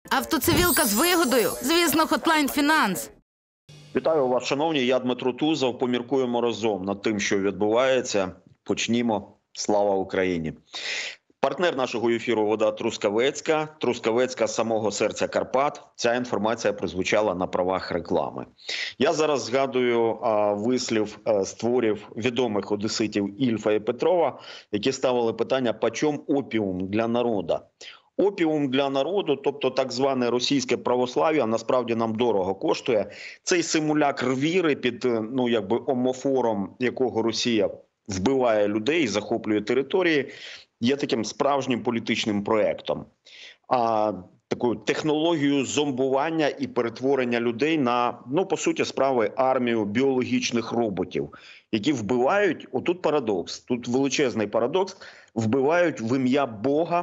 Автоцивілка з вигодою? Звісно, Hotline Finance. Вітаю вас, шановні. Я Дмитро Тузов. Поміркуємо разом над тим, що відбувається. Почнімо. Слава Україні. Партнер нашого ефіру – вода Трускавецька. Трускавецька з самого серця Карпат. Ця інформація прозвучала на правах реклами. Я зараз згадую вислів з творів відомих одеситів Ільфа і Петрова, які ставили питання «Почем опіум для народу?». Опіум для народу, тобто так зване російське православ'я, насправді нам дорого коштує. Цей симулякр віри під омофором, якого Росія вбиває людей і захоплює території, є таким справжнім політичним проєктом. Такою технологією зомбування і перетворення людей на, по суті справи, армію біологічних роботів, які вбивають, отут парадокс, тут величезний парадокс, вбивають в ім'я Бога,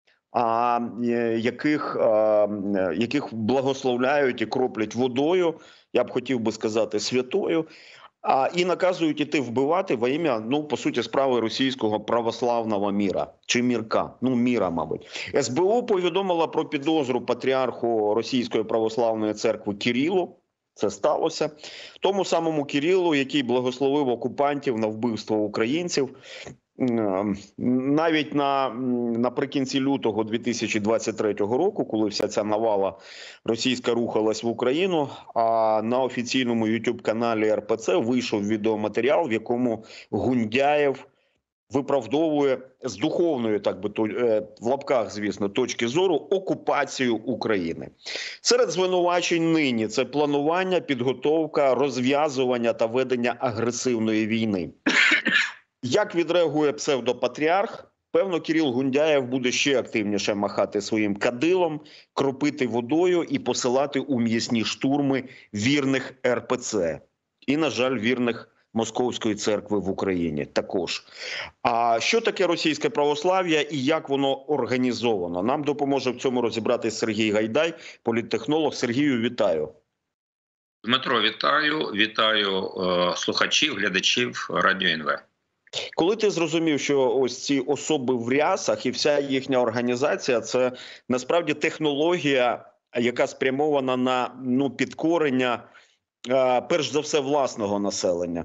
яких благословляють і кроплять водою, я б хотів би сказати святою, і наказують іти вбивати во ім'я, по суті справи, російського православного міра, чи мірка, міра, мабуть. СБУ повідомила про підозру патріарху Російської православної церкви Кирилу, це сталося, тому самому Кирилу, який благословив окупантів на вбивство українців. Навіть наприкінці лютого 2023 року, коли вся ця навала російська рухалась в Україну, а на офіційному YouTube-каналі РПЦ вийшов відеоматеріал, в якому Гундяєв виправдовує з духовної, в лапках, звісно, точки зору, окупацію України. Серед звинувачень нині – це планування, підготовка, розв'язування та ведення агресивної війни. Як відреагує псевдопатріарх? Певно, Кирил Гундяєв буде ще активніше махати своїм кадилом, кропити водою і посилати у м'ясні штурми вірних РПЦ. І, на жаль, вірних Московської церкви в Україні також. А що таке російське православ'я і як воно організовано? Нам допоможе в цьому розібратись Сергій Гайдай, політтехнолог. Сергію, вітаю. Дмитро, вітаю. Вітаю слухачів, глядачів Радіо НВ. Коли ти зрозумів, що ось ці особи в рясах і вся їхня організація – це насправді технологія, яка спрямована на підкорення, перш за все, власного населення?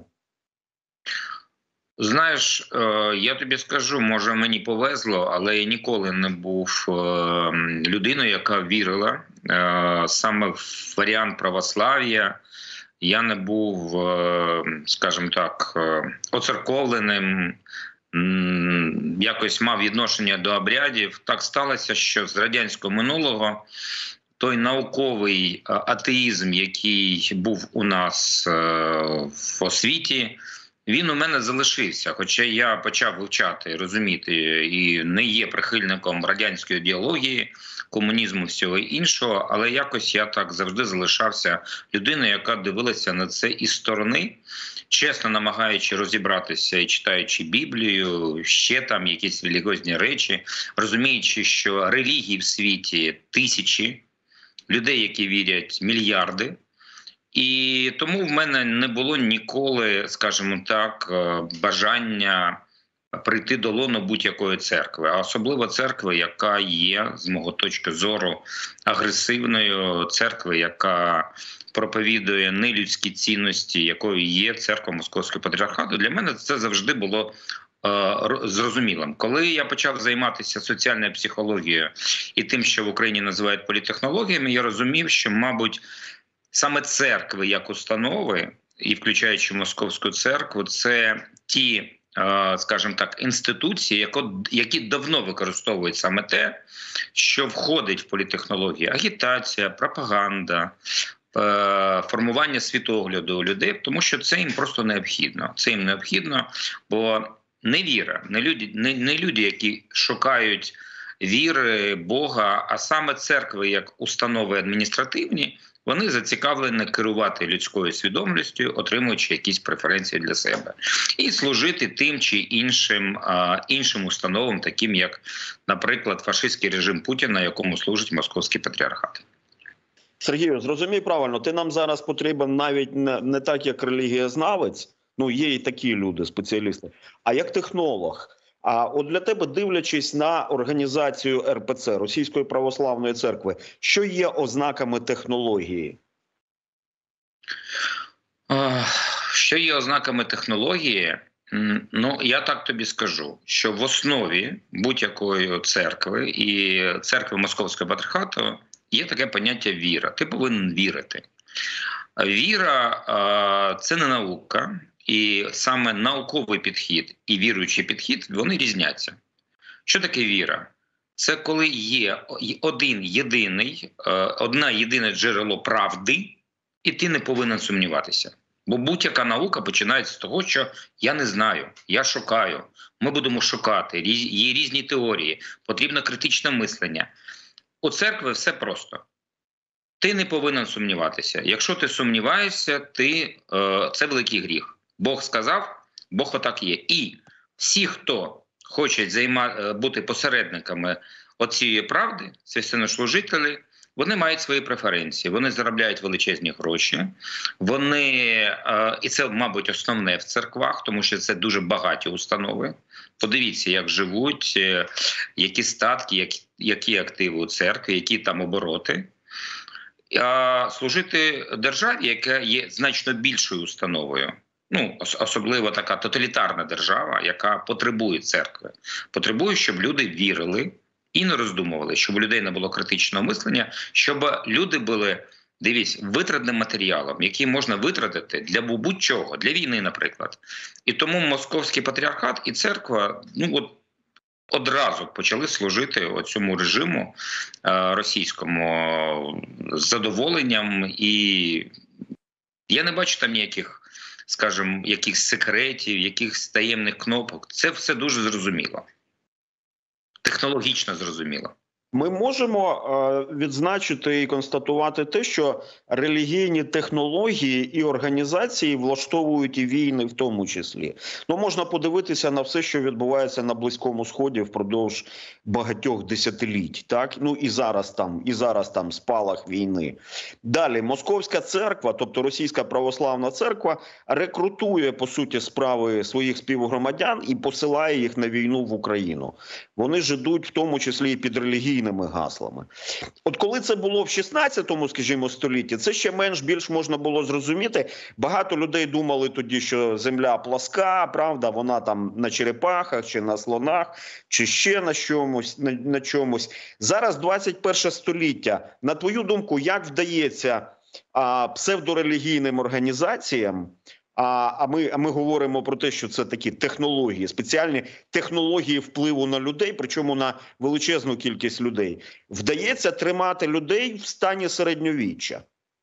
Знаєш, я тобі скажу, може мені повезло, але я ніколи не був людиною, яка вірила саме в варіант православ'я. Я не був, скажімо так, оцерковленим, якось мав відношення до обрядів. Так сталося, що з радянського минулого той науковий атеїзм, який був у нас в освіті, він у мене залишився. Хоча я почав вивчати, розуміти, і не є прихильником радянської ідеології, комунізму, всього іншого, але якось я так завжди залишався людиною, яка дивилася на це із сторони, чесно намагаючи розібратися і читаючи Біблію, ще там якісь релігіозні речі, розуміючи, що релігій в світі тисячі, людей, які вірять, мільярди. І тому в мене не було ніколи, скажімо так, бажання прийти до лону будь-якої церкви, а особливо церкви, яка є, з мого точки зору, агресивною, церкви, яка проповідує нелюдські цінності, якою є церква Московського патріархату. Для мене це завжди було зрозумілим. Коли я почав займатися соціальною психологією і тим, що в Україні називають політтехнологіями, я розумів, що, мабуть, саме церкви як установи, і включаючи Московську церкву, це ті, скажімо так, інституції, які давно використовують саме те, що входить в політтехнологію: агітація, пропаганда, формування світогляду людей, тому що це їм просто необхідно. Це їм необхідно, бо невіра, не люди, які шукають віри, Бога, а саме церкви як установи адміністративні, вони зацікавлені керувати людською свідомістю, отримуючи якісь преференції для себе. І служити тим чи іншим установам, таким як, наприклад, фашистський режим Путіна, якому служить Московський патріархат. Сергію, зрозумій правильно, ти нам зараз потрібен навіть не так, як релігієзнавець, є і такі люди, спеціалісти, а як технолог. А от для тебе, дивлячись на організацію РПЦ, Російської Православної Церкви, що є ознаками технології? Що є ознаками технології? Ну, я так тобі скажу, що в основі будь-якої церкви і церкви Московського патріархату є таке поняття віра. Ти повинен вірити. Віра – це не наука, і саме науковий підхід і віруючий підхід, вони різняться. Що таке віра? Це коли є одне єдине джерело правди, і ти не повинен сумніватися. Бо будь-яка наука починається з того, що я не знаю, я шукаю, ми будемо шукати, є різні теорії, потрібно критичне мислення. У церкви все просто. Ти не повинен сумніватися. Якщо ти сумніваєшся, це великий гріх. Бог сказав, Бог отак є. І всі, хто хочуть бути посередниками оцієї правди, священнослужителі, вони мають свої преференції, вони заробляють величезні гроші, і це, мабуть, основне в церквах, тому що це дуже багаті установи. Подивіться, як живуть, які статки, які активи у церкві, які там обороти. А служити державі, яка є значно більшою установою, особливо така тоталітарна держава, яка потребує церкви, потребує, щоб люди вірили і не роздумували, щоб у людей не було критичного мислення, щоб люди були, дивіться, витратним матеріалом, який можна витратити для будь-чого, для війни, наприклад. І тому Московський патріархат і церква, одразу почали служити цьому режиму російському з задоволенням. І я не бачу там ніяких, скажімо, якихось секретів, якихось таємних кнопок. Це все дуже зрозуміло. Технологічно зрозуміло. Ми можемо відзначити і констатувати те, що релігійні технології і організації влаштовують і війни в тому числі. Можна подивитися на все, що відбувається на Близькому Сході впродовж багатьох десятиліть. Так? І зараз там спалах війни. Далі, Московська церква, тобто Російська Православна Церква, рекрутує, по суті справи, своїх співгромадян і посилає їх на війну в Україну. Вони ж ідуть в тому числі і під релігійними гаслами. От коли це було в 16-му, скажімо, столітті, це ще менш-більш можна було зрозуміти. Багато людей думали тоді, що земля пласка, правда, вона там на черепахах, чи на слонах, чи ще на чомусь. Зараз 21 століття. На твою думку, як вдається псевдорелігійним організаціям, а ми говоримо про те, що це такі технології, спеціальні технології впливу на людей, причому на величезну кількість людей, вдається тримати людей в стані середньовіччя?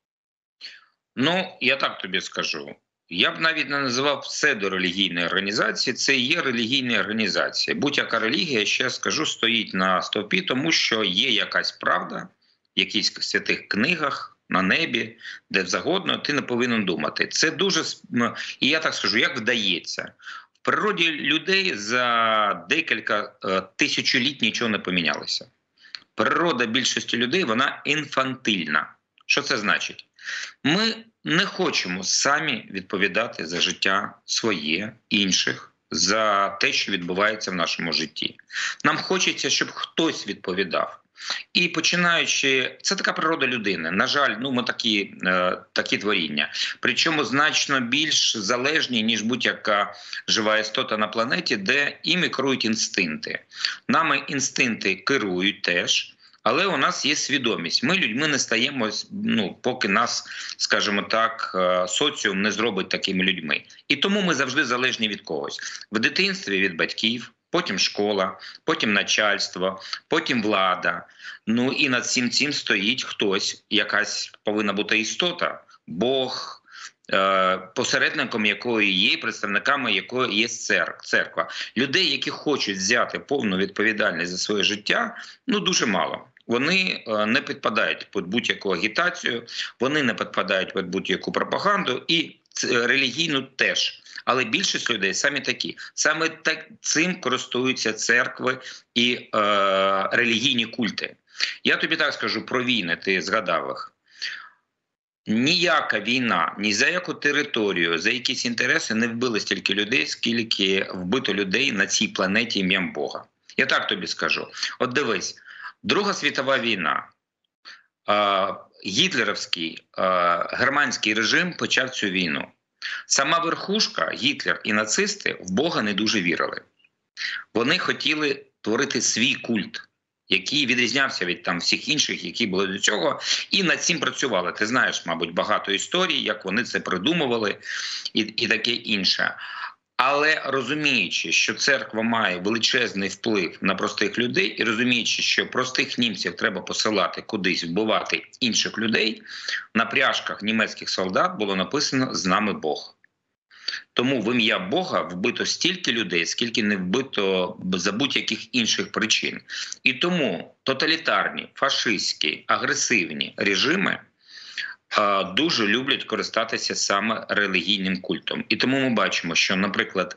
Я так тобі скажу. Я б навіть не називав псевдорелігійні організації, це є релігійні організації. Будь-яка релігія, ще скажу, стоїть на стовпі, тому що є якась правда в якихось святих книгах, на небі, де завгодно, ти не повинен думати. Це дуже, і я так скажу, як вдається. В природі людей за декілька тисячоліть нічого не помінялося. Природа більшості людей, вона інфантильна. Що це значить? Ми не хочемо самі відповідати за життя своє, інших, за те, що відбувається в нашому житті. Нам хочеться, щоб хтось відповідав. І починаючи, це така природа людини. На жаль, ми такі творіння. Причому значно більш залежні, ніж будь-яка жива істота на планеті, де іми керують інстинкти. Нами інстинкти керують теж, але у нас є свідомість. Ми людьми не стаємо, поки нас, скажімо так, соціум не зробить такими людьми. І тому ми завжди залежні від когось. В дитинстві від батьків, потім школа, потім начальство, потім влада. І над всім цим стоїть хтось, якась повинна бути істота, Бог, посередником якої є, представниками якої є церква. Людей, які хочуть взяти повну відповідальність за своє життя, дуже мало. Вони не підпадають під будь-яку агітацію, вони не підпадають під будь-яку пропаганду і релігійну теж. Але більшість людей самі такі. Саме цим користуються церкви і релігійні культи. Я тобі так скажу про війни, ти згадав їх. Ніяка війна, ні за яку територію, за якісь інтереси не вбили стільки людей, скільки вбито людей на цій планеті ім'ям Бога. Я так тобі скажу. От дивись, Друга світова війна, гітлерівський германський режим почав цю війну. Сама верхушка, Гітлер і нацисти, в Бога не дуже вірили. Вони хотіли творити свій культ, який відрізнявся від там всіх інших, які були до цього, і над цим працювали. Ти знаєш, мабуть, багато історій, як вони це придумували і таке інше. Але розуміючи, що церква має величезний вплив на простих людей, і розуміючи, що простих німців треба посилати кудись вбивати інших людей, на пряжках німецьких солдат було написано «З нами Бог». Тому в ім'я Бога вбито стільки людей, скільки не вбито за будь-яких інших причин. І тому тоталітарні, фашистські, агресивні режими дуже люблять користатися саме релігійним культом. І тому ми бачимо, що, наприклад,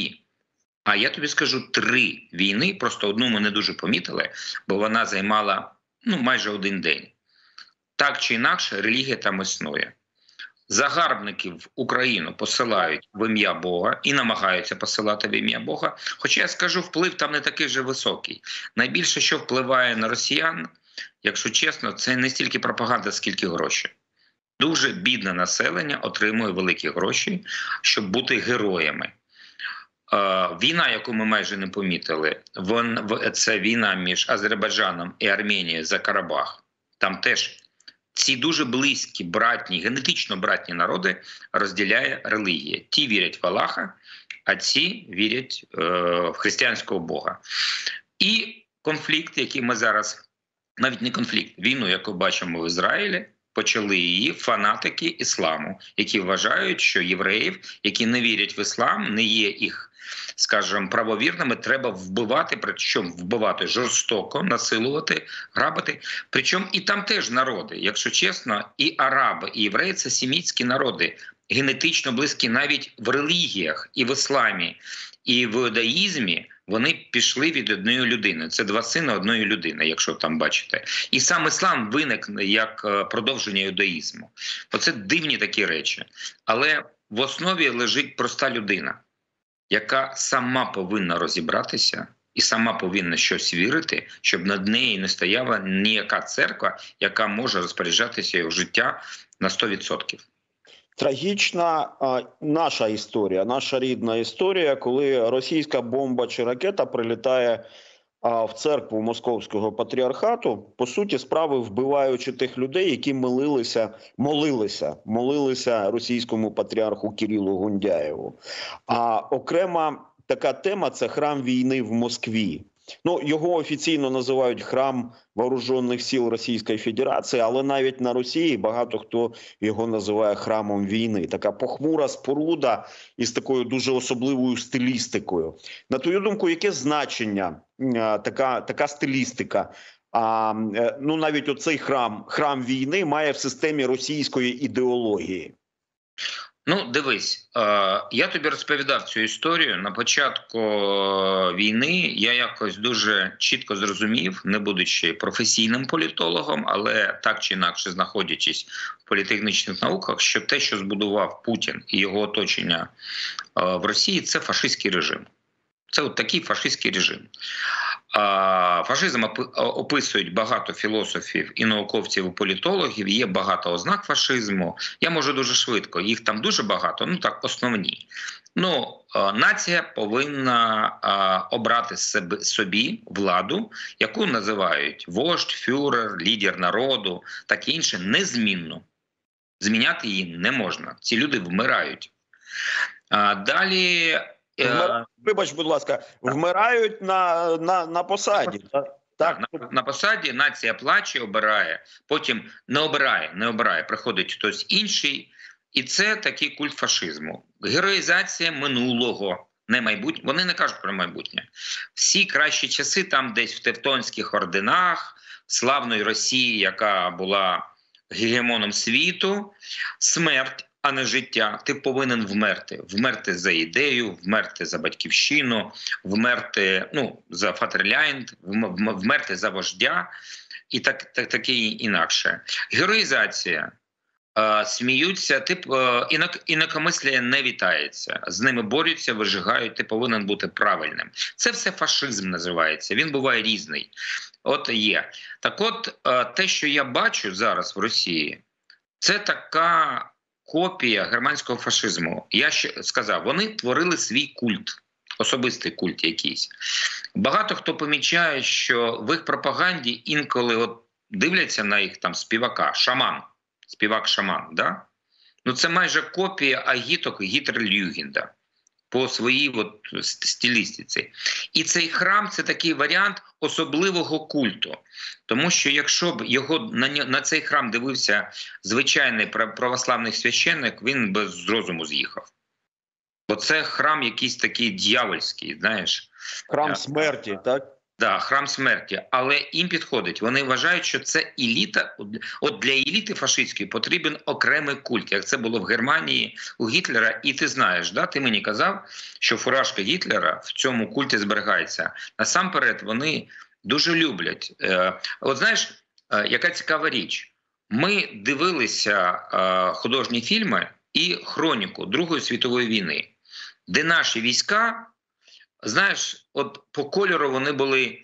3 війни, просто одну ми не дуже помітили, бо вона займала майже один день. Так чи інакше, релігія там існує. Загарбників в Україну посилають в ім'я Бога і намагаються посилати в ім'я Бога. Хоча я скажу, вплив там не такий вже високий. Найбільше, що впливає на росіян, якщо чесно, це не стільки пропаганда, скільки гроші. Дуже бідне населення отримує великі гроші, щоб бути героями. Війна, яку ми майже не помітили, це війна між Азербайджаном і Арменією за Карабах. Там теж ці дуже близькі, братні, генетично братні народи розділяє релігія. Ті вірять в Аллаха, а ці вірять в християнського Бога. І конфлікт, який ми зараз, навіть не конфлікт, війну, яку бачимо в Ізраїлі, почали її фанатики ісламу, які вважають, що євреїв, які не вірять в іслам, не є їх, скажімо, правовірними, треба вбивати, причому вбивати жорстоко, насилувати, грабити. Причому і там теж народи, якщо чесно, і араби, і євреї – це семітські народи, генетично близькі навіть в релігіях, і в ісламі, і в іудаїзмі. Вони пішли від однієї людини. Це 2 сини одної людини, якщо там бачите. І сам іслам виник як продовження іудаїзму. Оце дивні такі речі. Але в основі лежить проста людина, яка сама повинна розібратися і сама повинна щось вірити, щоб над нею не стояла ніяка церква, яка може розпоряджатися його життя на 100%. Трагічна наша історія, наша рідна історія, коли російська бомба чи ракета прилітає в церкву Московського патріархату, по суті справи вбиваючи тих людей, які молилися російському патріарху Кирилу Гундяєву. А окрема така тема – це храм війни в Москві. Його офіційно називають храм Вооружених сил Російської Федерації, але навіть на Росії багато хто його називає храмом війни. Така похмура споруда із такою дуже особливою стилістикою. На твою думку, яке значення така стилістика? Навіть оцей храм війни має в системі російської ідеології. Дивись, я тобі розповідав цю історію. На початку війни я якось дуже чітко зрозумів, не будучи професійним політологом, але так чи інакше знаходячись в політехнічних науках, що те, що збудував Путін і його оточення в Росії, це фашистський режим. Це от такий фашистський режим. Фашизм описують багато філософів і науковців, і політологів, є багато ознак фашизму. Я можу дуже швидко, їх там дуже багато, основні. Нація повинна обрати собі владу, яку називають вождь, фюрер, лідер народу, таке інше, незмінно. Зміняти її не можна. Ці люди вмирають. Далі... Вибач, будь ласка, вмирають на посаді. Так, на посаді нація плаче, обирає, потім не обирає, приходить хтось інший. І це такий культ фашизму. Героїзація минулого, не майбутнє. Вони не кажуть про майбутнє. Всі кращі часи там десь в Тевтонських орденах, славної Росії, яка була гегемоном світу, смерть, а не життя. Ти повинен вмерти. Вмерти за ідею, вмерти за батьківщину, вмерти за Фатерлянд, вмерти за вождя і таке інакше. Героїзація сміються, інакомислія не вітається. З ними борються, вижигають, ти повинен бути правильним. Це все фашизм називається, він буває різний. От є. Так от, те, що я бачу зараз в Росії, це така копія германського фашизму. Я ще сказав, вони творили свій культ, особистий культ якийсь. Багато хто помічає, що в їх пропаганді інколи от дивляться на їх там співака, шаман, співак-шаман, да? Ну це майже копія агіток Гітлер-Югенда по своїй от стилістиці. І цей храм – це такий варіант особливого культу. Тому що якщо б на цей храм дивився звичайний православний священник, він би з розуму з'їхав. Бо це храм якийсь такий дьявольський, знаєш. Храм смерті, так? Да, храм смерті, але їм підходить. Вони вважають, що це еліта. От для еліти фашистської потрібен окремий культ, як це було в Германії у Гітлера. І ти знаєш, да, ти мені казав, що фуражка Гітлера в цьому культі зберігається. Насамперед, вони дуже люблять. От знаєш, яка цікава річ. Ми дивилися художні фільми і хроніку Другої світової війни, де наші війська, знаєш, от по кольору вони були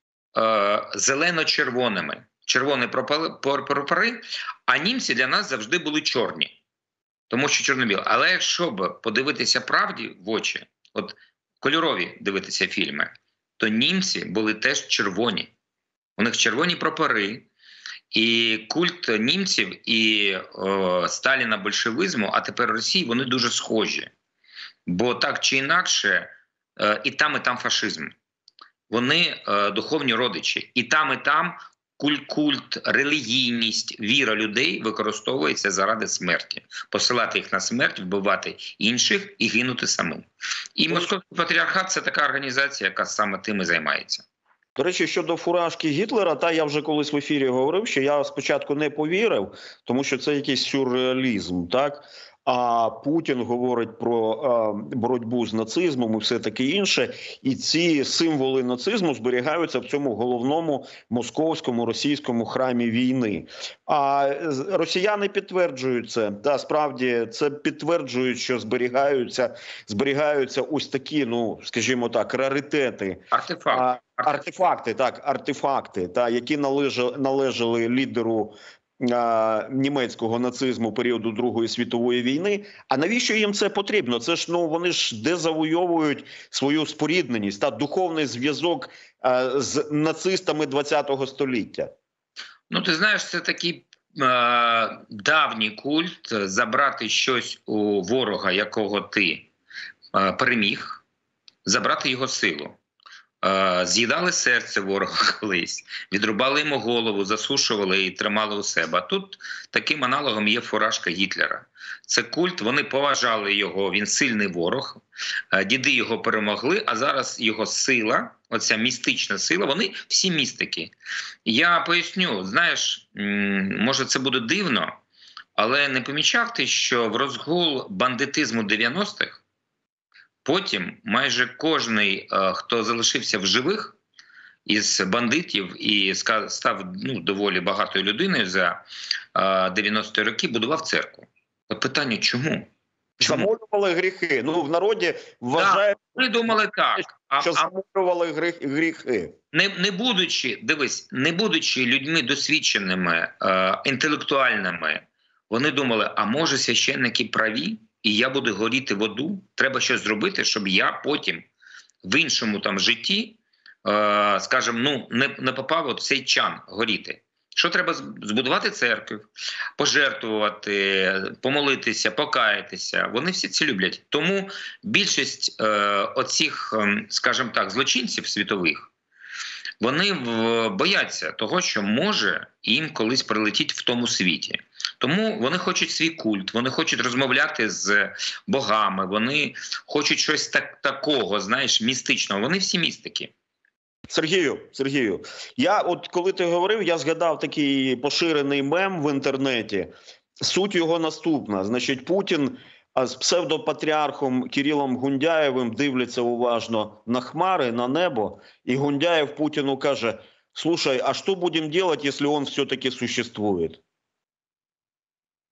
зелено-червоними. Червоні прапори, а німці для нас завжди були чорні. Тому що чорно-білі. Але якщо б подивитися правді в очі, от кольорові дивитися фільми, то німці були теж червоні. У них червоні прапори. І культ німців і Сталіна, большевизму, а тепер Росії, вони дуже схожі. Бо так чи інакше, і там фашизм. Вони духовні родичі. І там культ, релігійність, віра людей використовується заради смерті. Посилати їх на смерть, вбивати інших і гинути самим. І Московський патріархат – це така організація, яка саме тим і займається. До речі, щодо фуражки Гітлера, та я вже колись в ефірі говорив, що я спочатку не повірив, тому що це якийсь сюрреалізм, так? А Путін говорить про боротьбу з нацизмом і все таке інше. І ці символи нацизму зберігаються в цьому головному московському російському храмі війни. А росіяни підтверджують це. Да, справді, це підтверджують, що зберігаються ось такі, ну, скажімо так, раритети. Артефакти, які належали лідеру німецького нацизму періоду Другої світової війни. А навіщо їм це потрібно? Це ж, ну, вони ж дезавойовують свою спорідненість та духовний зв'язок з нацистами ХХ століття. Ну, ти знаєш, це такий давній культ забрати щось у ворога, якого ти переміг, забрати його силу. З'їдали серце ворога колись, відрубали йому голову, засушували і тримали у себе. А тут таким аналогом є фуражка Гітлера. Це культ, вони поважали його, він сильний ворог, діди його перемогли, а зараз його сила, оця містична сила, вони всі містики. Я поясню, знаєш, може це буде дивно, але не помічав ти, що в розгул бандитизму 90-х потім майже кожний, хто залишився в живих із бандитів і став, ну, доволі багатою людиною за 90-ті роки, будував церкву. От питання, чому? Замолювали гріхи. Ну, в народі вважають, вони думали так, що замолювали гріхи. Не будучи людьми досвідченими, інтелектуальними, вони думали, а може священники праві? І я буду горіти в аду, треба щось зробити, щоб я потім в іншому там житті, скажімо, ну, не попав от цей чан горіти. Що треба? Збудувати церкву, пожертвувати, помолитися, покаятися. Вони всі це люблять. Тому більшість оцих, скажімо так, злочинців світових, вони бояться того, що може їм колись прилетіть в тому світі. Тому вони хочуть свій культ, вони хочуть розмовляти з богами, вони хочуть щось такого, знаєш, містичного. Вони всі містики. Сергію, я от коли ти говорив, я згадав такий поширений мем в інтернеті. Суть його наступна. Значить, Путін з псевдопатріархом Кирилом Гундяєвим дивляться уважно на хмари, на небо, і Гундяєв Путіну каже: «Слушай, а що будемо робити, якщо він все-таки существує?»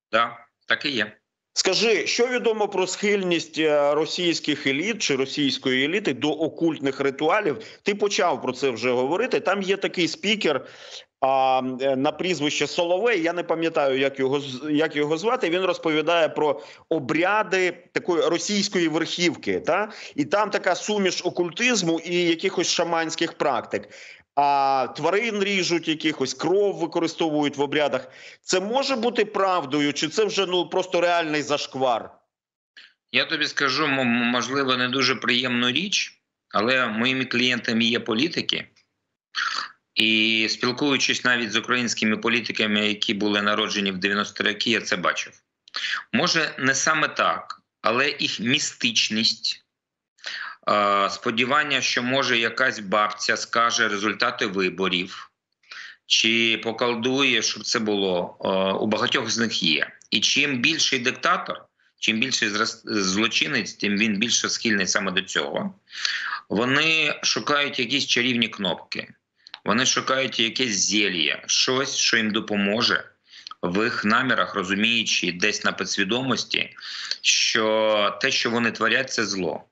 Да, так і є. Скажи, що відомо про схильність російських еліт чи російської еліти до окультних ритуалів? Ти почав про це вже говорити. Там є такий спікер на прізвище Соловей, я не пам'ятаю, як його звати, він розповідає про обряди такої російської верхівки, та? І там така суміш окультизму і якихось шаманських практик. А тварин ріжуть якихось, кров використовують в обрядах. Це може бути правдою, чи це вже просто реальний зашквар? Я тобі скажу, можливо, не дуже приємну річ, але моїми клієнтами є політики. І спілкуючись навіть з українськими політиками, які були народжені в 90-ті роки, я це бачив. Може, не саме так, але їх містичність, сподівання, що може якась бабця скаже результати виборів, чи поколдує, щоб це було, у багатьох з них є. І чим більший диктатор, чим більший злочинець, тим він більше схильний саме до цього. Вони шукають якісь чарівні кнопки. Вони шукають якесь зілля, щось, що їм допоможе в їх намірах, розуміючи десь на підсвідомості, що те, що вони творять, це зло.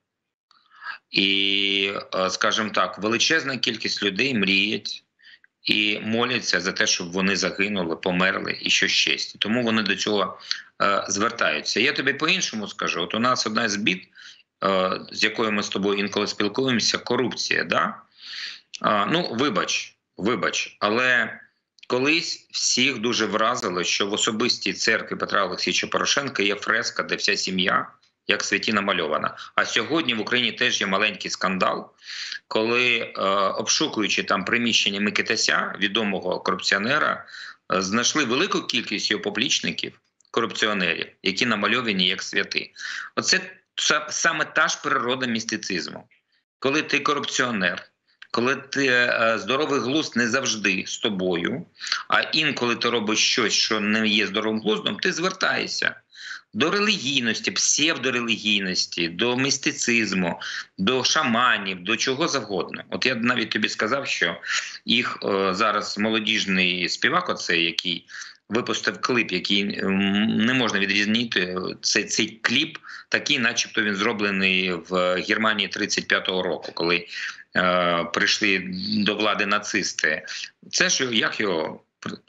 І, скажімо так, величезна кількість людей мріють і моляться за те, щоб вони загинули, померли і що ще. Тому вони до цього звертаються. Я тобі по-іншому скажу. От у нас одна з бід, з якою ми з тобою інколи спілкуємося, корупція, да? Ну, вибач, але колись всіх дуже вразило, що в особистій церкві Петра Олексійовича Порошенка є фреска, де вся сім'я як святі намальована. А сьогодні в Україні теж є маленький скандал, коли, обшукуючи там приміщення Микитася, відомого корупціонера, знайшли велику кількість його поплічників, корупціонерів, які намальовані як святи. Оце саме та ж природа містицизму. Коли ти корупціонер, коли ти здоровий глузд не завжди з тобою, а інколи ти робиш щось, що не є здоровим глуздом, ти звертаєшся до релігійності, псевдорелігійності, до містицизму, до шаманів, до чого завгодно. От я навіть тобі сказав, що їх зараз молодіжний співак, оцей, який випустив кліп, який не можна відрізнити, цей кліп такий, начебто він зроблений в Германії 35-го року, коли прийшли до влади нацисти. Це ж, як його,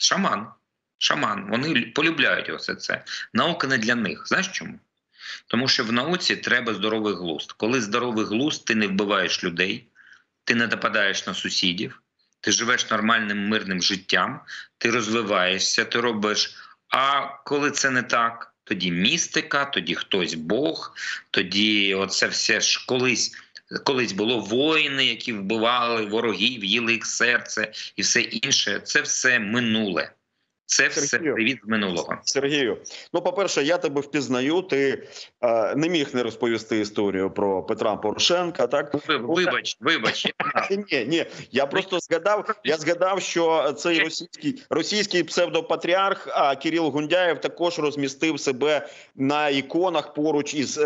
шаман. Вони полюбляють усе це. Наука не для них. Знаєш чому? Тому що в науці треба здоровий глузд. Коли здоровий глузд, ти не вбиваєш людей, ти не нападаєш на сусідів, ти живеш нормальним мирним життям, ти розвиваєшся, ти робиш. А коли це не так, тоді містика, тоді хтось Бог, тоді оце все ж колись було воїни, які вбивали ворогів, їли їх серце і все інше. Це все минуле. Це все привіт з минулого. Сергію, ну, по-перше, я тебе впізнаю, ти не міг не розповісти історію про Петра Порошенка, так? Вибач. Ні, я просто згадав, що цей російський псевдопатріарх Кирил Гундяєв також розмістив себе на іконах поруч із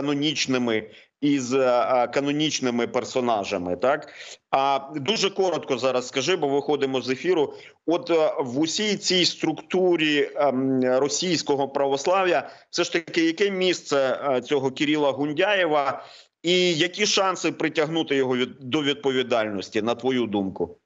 канонічними персонажами, так? А дуже коротко зараз скажи, бо виходимо з ефіру. От в усій цій структурі російського православ'я все ж таки яке місце цього Кирила Гундяєва і які шанси притягнути його до відповідальності, на твою думку?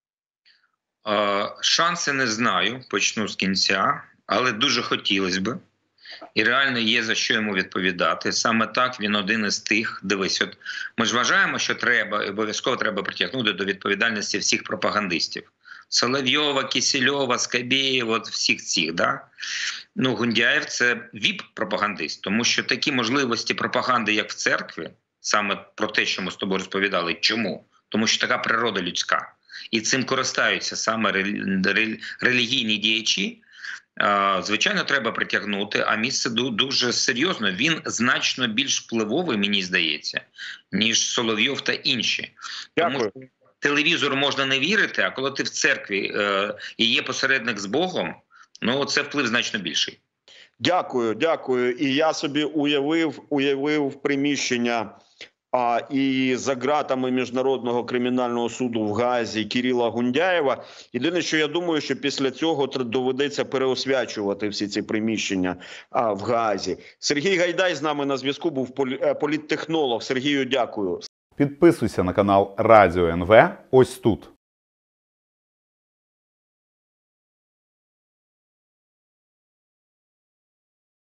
Шанси не знаю, почну з кінця, але дуже хотілося б. І реально є за що йому відповідати. Саме так він один із тих, дивись, от ми ж вважаємо, що обов'язково треба притягнути до відповідальності всіх пропагандистів. Соловйова, Кисельова, Скабєєва, от всіх цих, да? Ну, Гундяєв – це віп-пропагандист, тому що такі можливості пропаганди, як в церкві, саме про те, що ми з тобою розповідали. Чому? Тому що така природа людська. І цим користаються саме релігійні діячі. Звичайно, треба притягнути, а місце дуже серйозно. Він значно більш впливовий, мені здається, ніж Соловйов та інші. Дякую. Тому що телевізору можна не вірити, а коли ти в церкві і є посередник з Богом, ну це вплив значно більший. Дякую. І я собі уявив приміщення і за ґратами Міжнародного кримінального суду в Гаазі Кирила Гундяєва. Єдине, що я думаю, що після цього доведеться переосвячувати всі ці приміщення в Гаазі. Сергій Гайдай з нами на зв'язку, був політтехнолог. Сергію, дякую. Підписуйся на канал Радіо НВ ось тут.